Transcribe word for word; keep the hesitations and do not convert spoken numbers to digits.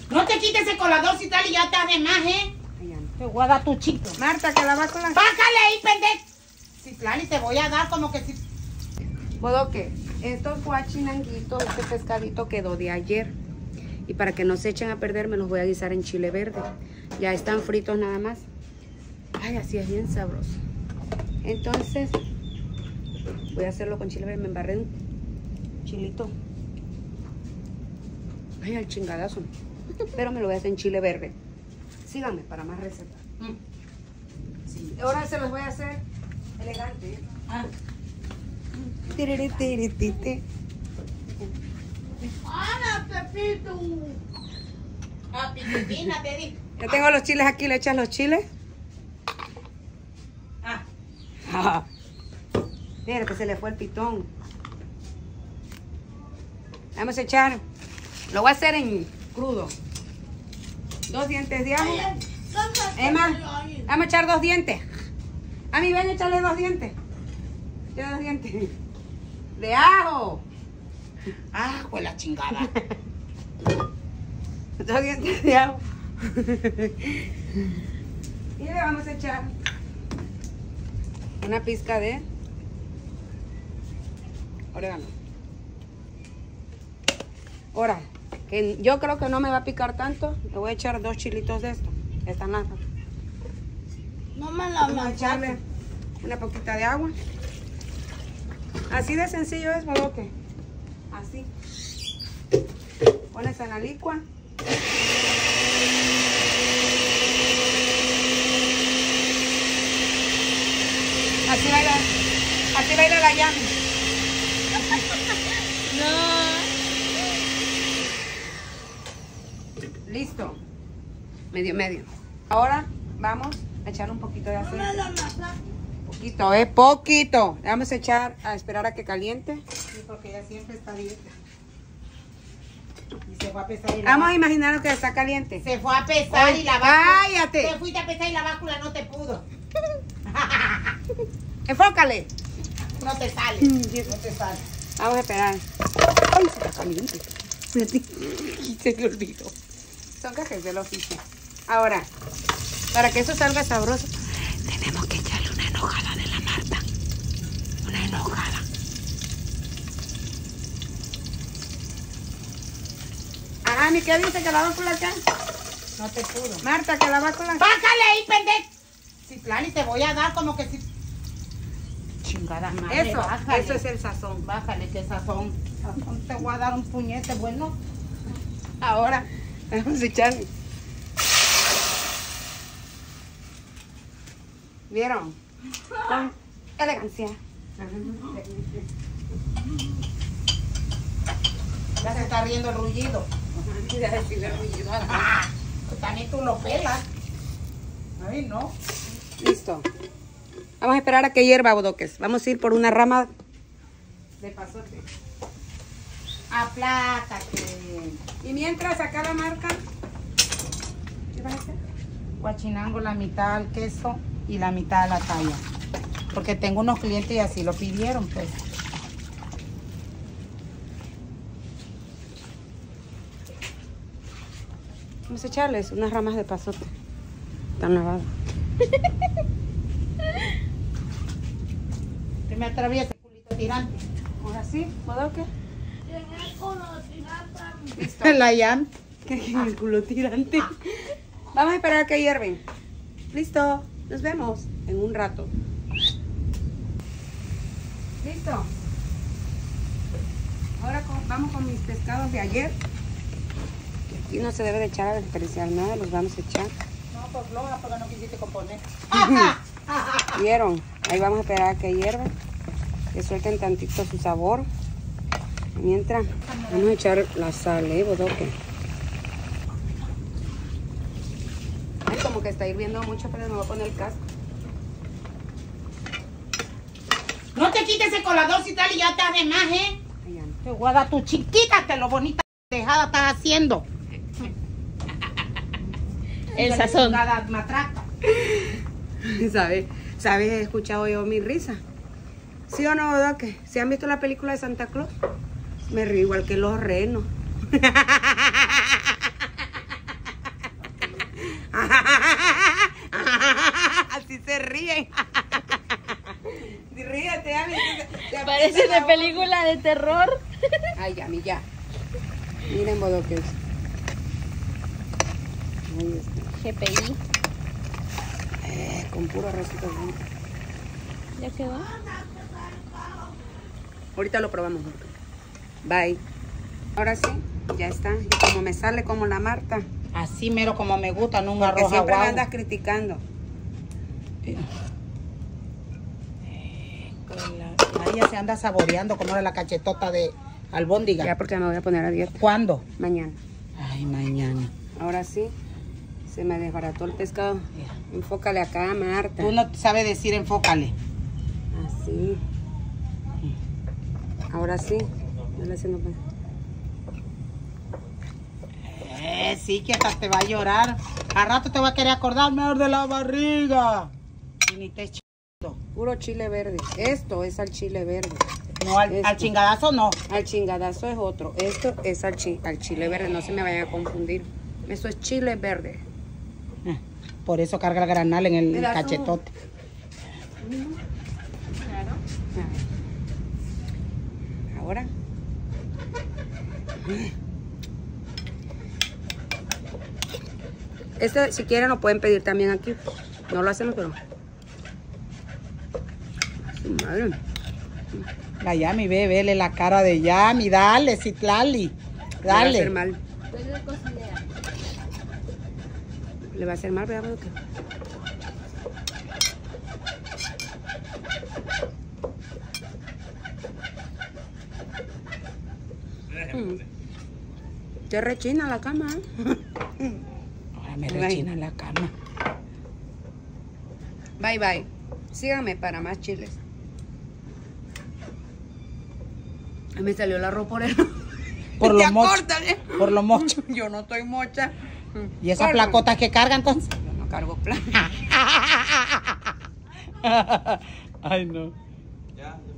No te quites el colador si tal y ya estás de más, ¿eh? Te voy a dar tu chico. Marta, que la vas con la... Bájale ahí, pendejo. Si plan y te voy a dar como que si... Bodoque, estos guachinanguitos, este pescadito quedó de ayer. Y para que no se echen a perder, me los voy a guisar en chile verde. Ya están fritos nada más. Ay, así es bien sabroso. Entonces, voy a hacerlo con chile verde. Me embarré un chilito. Ay, al chingadazo. Pero me lo voy a hacer en chile verde. Síganme para más recetas. Mm. Sí. Ahora se los voy a hacer elegante. ¿eh? Ah. Tiriritiritiriti. ¡Hola, Pepito! Ah, Pipipina, te di. Ya tengo los chiles aquí. ¿Le echas los chiles? Ah. Ah. Mira que se le fue el pitón. Vamos a echar. Lo voy a hacer en crudo. Dos dientes de ajo. Emma, vamos a echar dos dientes. A mí ven a echarle dos dientes. Echarle dos dientes. De ajo. Ah, pues la chingada. Dos dientes de ajo. Y le vamos a echar una pizca de orégano. Ahora, que yo creo que no me va a picar tanto, le voy a echar dos chilitos de esto. Esta nata. No me la Vamos a echarle una poquita de agua. Así de sencillo es, Bodoque. Así. Pones en la licua. Así va a ir a, así va a ir a la llama. No. Listo. Medio, medio. Ahora vamos a echar un poquito de aceite. Poquito, eh, poquito. Le vamos a echar a esperar a que caliente. Sí, porque ella siempre está dieta. Y se fue a pesar y la Vamos a báscula. imaginar que está caliente. Se fue a pesar Ay, y la báscula. cállate. Te fuiste a pesar y la báscula no te pudo. Enfócale. No te sale. Mm, No te sale. Vamos a esperar. Ay, se está caliente. Se me olvidó. Son cajes del oficio. Ahora, para que eso salga sabroso, tenemos que echarle una enojada de la Marta. Una enojada. Ah, ¿mi qué dice que la báscula acá? No te pudo. Marta, que la báscula. Bájale ahí, pendejo. Si plan y te voy a dar como que si... Chingada madre, Eso, bájale. eso es el sazón. Bájale, que sazón. Sazón, te voy a dar un puñete bueno. Ahora, vamos a echarle. ¿Vieron? Con elegancia. Ya se está riendo el rullido. Ah, pues también tú lo pelas. A mí no. Listo. Vamos a esperar a que hierva, Bodoques. Vamos a ir por una rama de pasote. Aplácate. Y mientras acá la marca, ¿qué vas a hacer? Guachinango la mitad al queso y la mitad a la talla. Porque tengo unos clientes y así lo pidieron, pues. Vamos a echarles unas ramas de pasote. Están lavadas. Que me atraviesa el culito tirante. Ahora sí, Bodoque. Listo. La llanta. ¿Qué es el culo tirante? Vamos a esperar a que hierven. Listo. Nos vemos en un rato. Listo. Ahora con- vamos con mis pescados de ayer. Aquí no se debe de echar especial nada, los vamos a echar. No, por floja, porque no quisiste componer. ¿Vieron? Ahí vamos a esperar a que hiervan, que suelten tantito su sabor. Mientras, vamos a echar la sal, ¿eh, Bodoque? Ay, como que está hirviendo mucho, pero me voy a poner el casco. No te quites el colador si tal y ya estás de más, ¿eh? Ay, ya no. Te voy a dar tu chiquita, que lo bonita dejada estás haciendo. El sazón. Cada matraca. ¿Sabes? ¿Sabes? He escuchado yo mi risa. ¿Sí o no, Bodoque? ¿Sí han visto la película de Santa Claus? Me río igual que los renos. ríen. Ríete, Yami. Parece de película de terror. Ay, Yami, ya. Miren, bodoques. Ahí está. G P I. Eh, con puro recito. ¿Ya quedó? Ahorita lo probamos. Bye. Ahora sí, ya está. Y como me sale como la Marta. Así mero como me gusta, no un Porque arroz siempre me aguado. andas criticando. La- Ella se anda saboreando como era la cachetota de albóndiga. Ya porque me voy a poner a dieta. ¿Cuándo? Mañana. Ay, mañana. Ahora sí, se me desbarató el pescado. Enfócale acá, Marta. Tú no sabes decir enfócale. Así. Ahora sí. Dale haciendo pan. Eh, sí, que hasta te va a llorar. Al rato te va a querer acordar mejor de la barriga. Y ni te ch... Puro chile verde. Esto es al chile verde. No, al, Esto. al chingadazo no. Al chingadazo es otro. Esto es al, chi al chile verde. No se me vayan a confundir. Esto es chile verde. Eh, Por eso carga la granal en el Mira, tú. cachetote. Claro. Ahora. Este, si quieren, lo pueden pedir también aquí. No lo hacemos, pero... Su madre. La Yami, ve, vele la cara de Yami. Dale, Citlali. Le va a hacer Dale. mal. Puede cocinar. Le va a hacer mal, ¿verdad? ¿Qué? Mm. Te rechina la cama, ¿eh? Ahora me Bye. rechina la cama. Bye, bye. Síganme para más chiles. Ay, me salió la ropa por el... Por Ya los mochos. córtale. Por los mochos. Yo no estoy mocha. ¿Y esas Córtame. placotas que carga entonces? Yo no cargo placa. Ay, no. Ya.